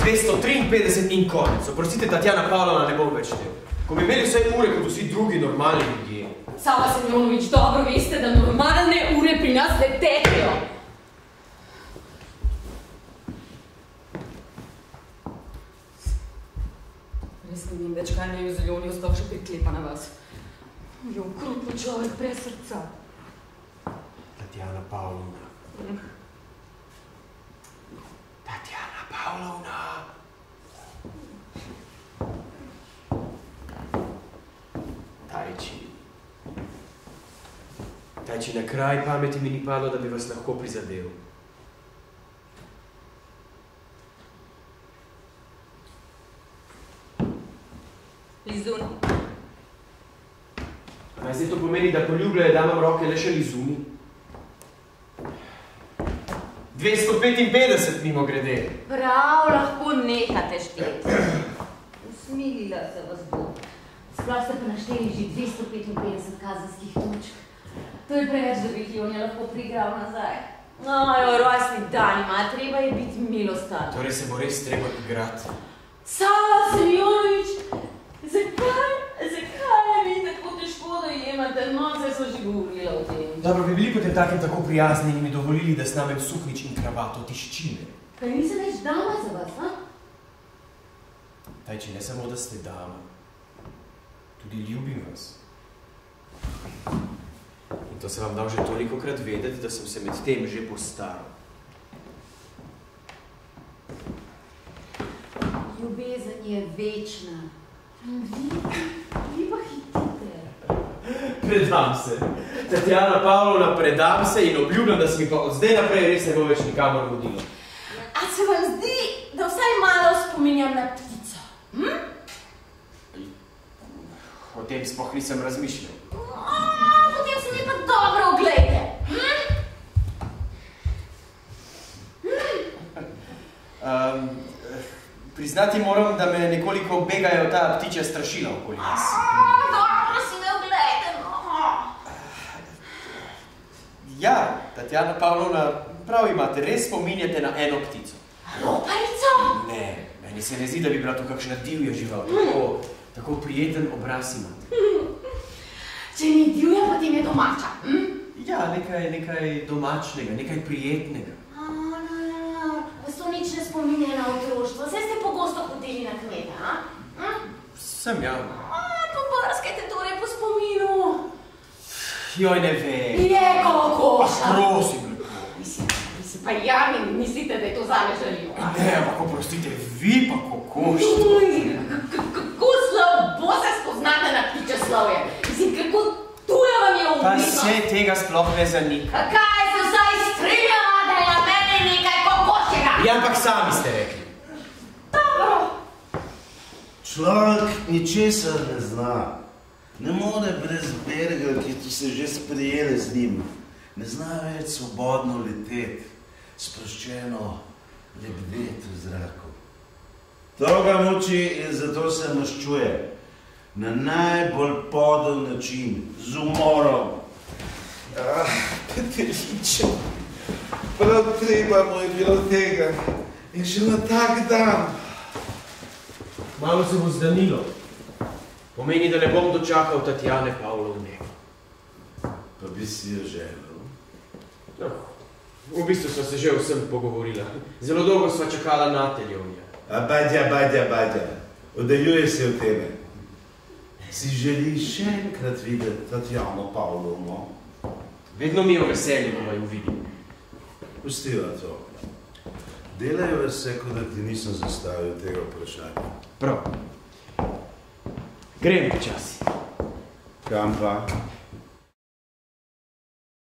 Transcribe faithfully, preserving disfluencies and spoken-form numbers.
dvesto triinpetdeset in konec. Oprostite, Tatjana Pavlovna ne bom več štel. Ko bi imeli vse ure kot vsi drugi normalni ljudje. Sava Semjonovič, dobro veste, da normalne ure pri nas ne tečejo. Res ne vem več, kaj naj v Zeljoni ostal še priklepa na vas. Je okrutno človek brez srca. Tatjana Pavlovna. Tatjana Pavlovna. Tajči. Tajči, na kraj pameti mi ni padlo, da bi vas lahko prizadel. Lizun. Naj zdaj to pomeni, da poljubljajo damam roke le še Lizuni? dvesto petinpetdeset mimo grede. Prav, lahko nehate šteti. Usmilila se vas bo. Sploh ste pa našteli že dvesto petinpetdeset kazenskih točk. To je preveč, da bi Jonja lahko prigral nazaj. Aj, rojstni dan ima, treba je biti milostan. Torej se bo res treba igrati. Sava Semjonovič, zakaj, zakaj vi tako težko dojemate? No, se so že govorila o tem. Dobro, bi bili potem takem tako prijazni in mi dovolili, da snamem suknič in kravato tiščine. Kaj nisem več dama za vas, ha? Tajči, ne samo, da ste dama. Tudi ljubim vas. In to sem vam dal že tolikokrat vedeti, da sem se med tem že postaral. Ljubezen je večna. Vi, vi pa hitite. Predam se. Tatjana Pavlovna, predam se in obljubljam, da se mi pa od zdaj naprej res ne bo več nikamor vodilo. A se vam zdi, da vsaj malo spominjam na ptico? Hm? O tem sploh nisem razmišljal. Potem se mi pa dobro oglejte. Um, priznati moram, da me nekoliko begajo ta ptičja strašila okoli nas. Dobro si me oglejte, no. Ja, Tatjana Pavlovna, prav imate, res spominjate na eno ptico. Roparico? Ne, meni se ne zdi, da bi bila to kakšna divja žival. Tako, tako prijeten obraz imate. Če ni divja, potem je domača. Hm? Ja, nekaj, nekaj domačnega, nekaj prijetnega. A, no, no, no. Vas to nič ne spominja na otroštvo. Saj ste pogosto hodili na kmeta, a? Hm? Sem, ja. A, pobrskajte torej po spominu. Joj, ne ve. Je kokoša. Prosim, lepo. Mislim, mislim, pa ja, mislite, da je to zame žaljivo. Ne, ampak oprostite, vi pa kokošče. Kako slabo se spoznate na ptiče slovje? Mislim, kako tuja vam je Pa umetnost? se tega sploh ne zanika. Kaj se vsaj strinjava, da je na meni nekaj kokoščega? Ja, ampak sami ste rekli. Dobro. Človek ničesar ne zna. Ne more brez berga, ki so se že sprijeli z njim. Ne zna več svobodno leteti, sproščeno lebdeti v zraku. To ga muči in zato se maščuje. Na najbolj podel način, z umorom. Ah, Petričo, prav treba mu je bilo tega. In še na tak dan. Malo se bo zdanilo. Pomeni, da ne bom dočakal Tatjane Pavlovne. Pa bi si jo želel. No, v bistvu sva se že vsem pogovorila. Zelo dolgo sva čakala na Jonja. A badja, badja, badja. Oddaljuje se v tebe. Si želiš še enkrat videti Tatjano Pavlovno? Vedno mi je v veselju, ko jo vidim. Pustiva to. Delajo se, kot da ti nisem zastavil tega vprašanja. Prav. Grem počasi. Kam pa?